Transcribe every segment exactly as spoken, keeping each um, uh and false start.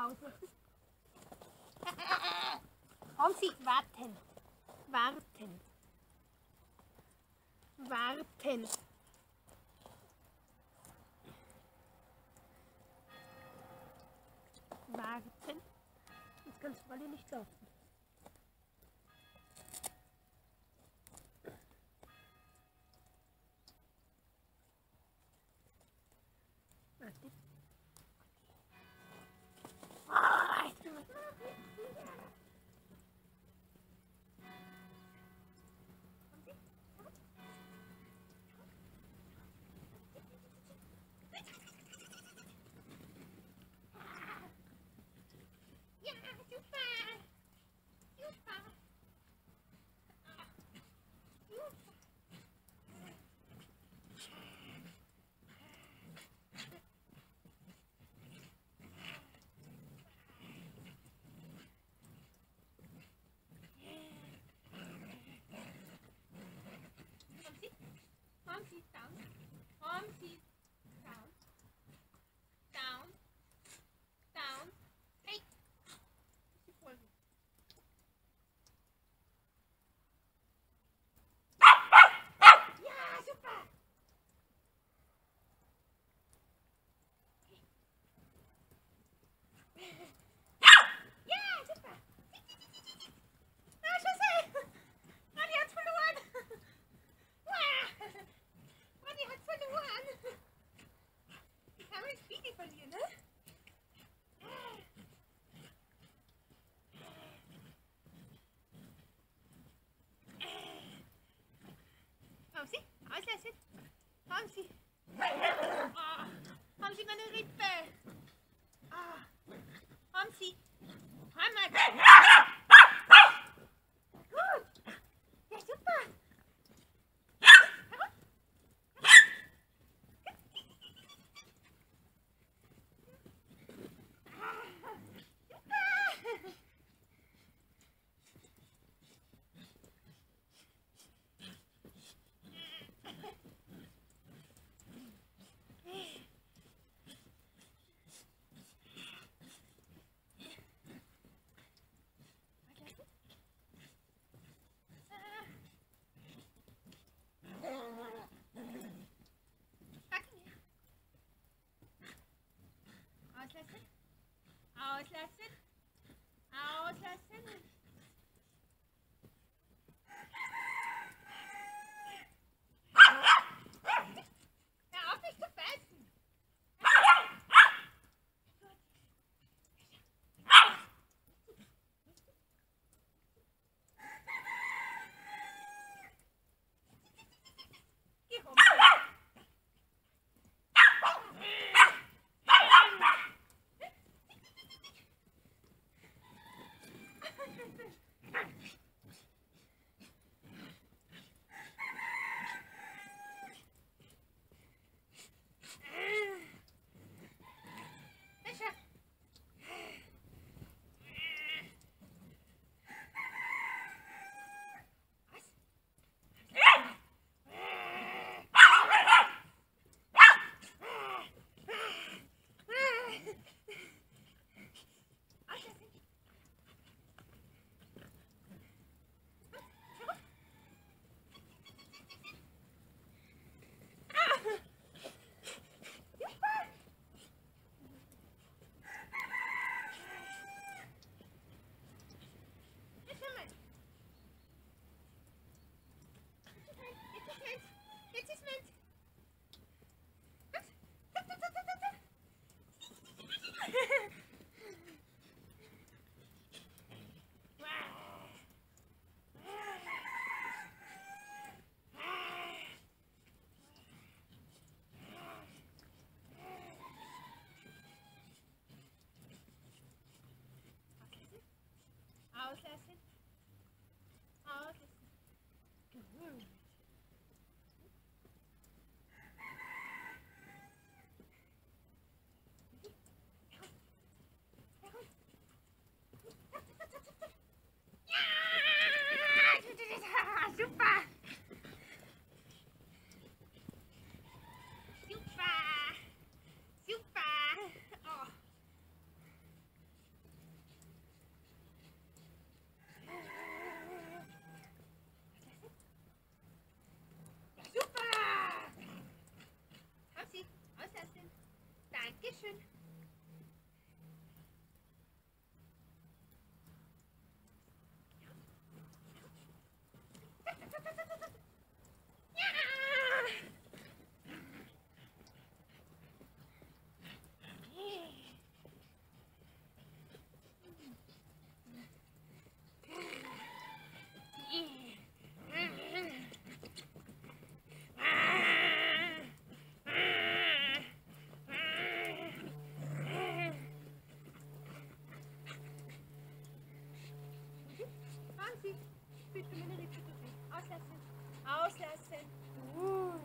Auslassen. Haben Sie warten. Warten. Warten. Warten. Jetzt kannst du alle nicht laufen. Warte. Homsi, down. Homsi, down. Down. Down. Hey! Sie folgen. Ja, super! Ja, super! Ah, Schüsse! Ah, die hat's verloren! Ah, die hat's verloren! Die kann man das Spiegel verlieren, ne? Haben Sie? Auslassen? Haben Sie? Oh, haben Sie meine Rippe? Oh, haben Sie? Hammer! Gut! Ja, super! Auslassen. Auslassen. Auslassen. Hör auf, mich zu beißen. Geh rum. Jetzt ist Mensch. Auslassen. Auslassen. Gut. Hansi, bitte meine Lippe durch. Auslassen. Auslassen. Gut.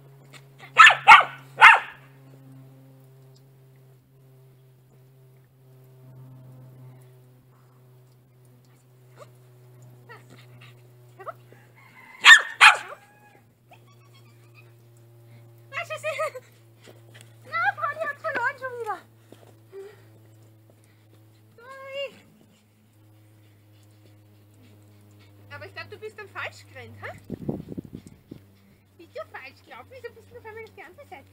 Aber ich glaube, du bist dann falsch gerannt, ha? Bist du falsch gelaufen? Wieso bist du auf einmal auf die andere Seite?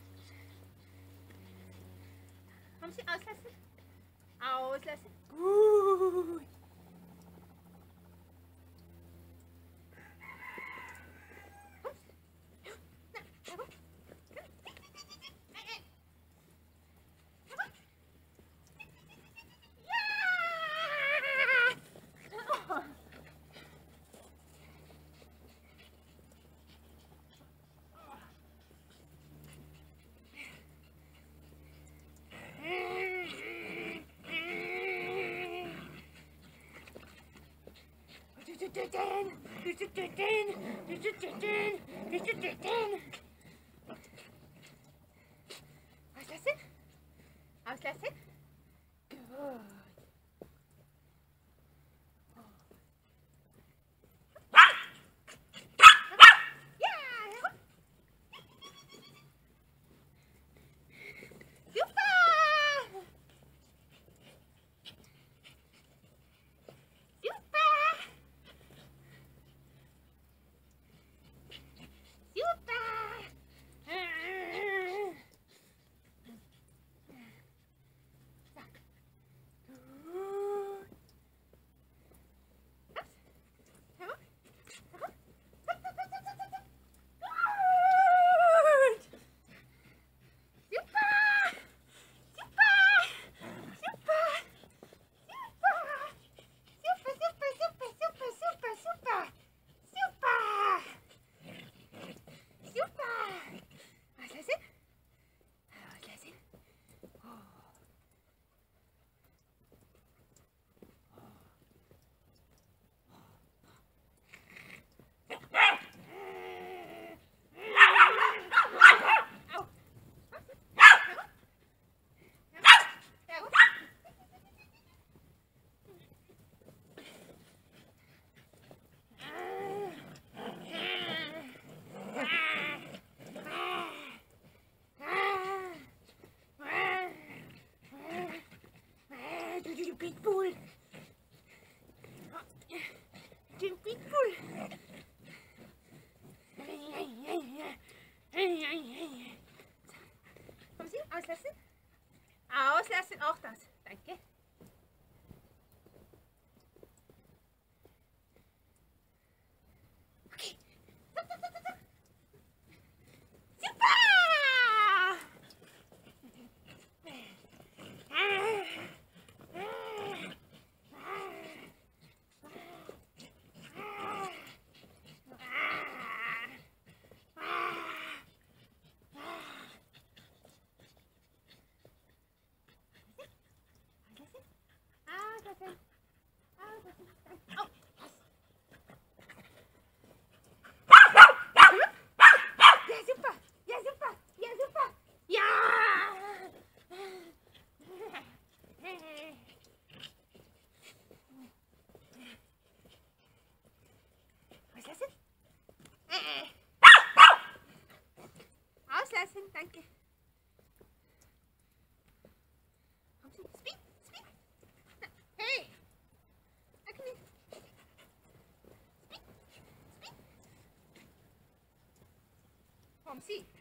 Haben Sie auslassen? Auslassen. Gut. Auslassen? Auslassen? Gut. Pitbull. Den Pitbull. Kommen Sie, auslassen. Auslassen, auch das. Danke. Okay. Super! Auslassen, danke. Speed, speed. Hey! Danke nicht. Speed, speed. Kommen Sie.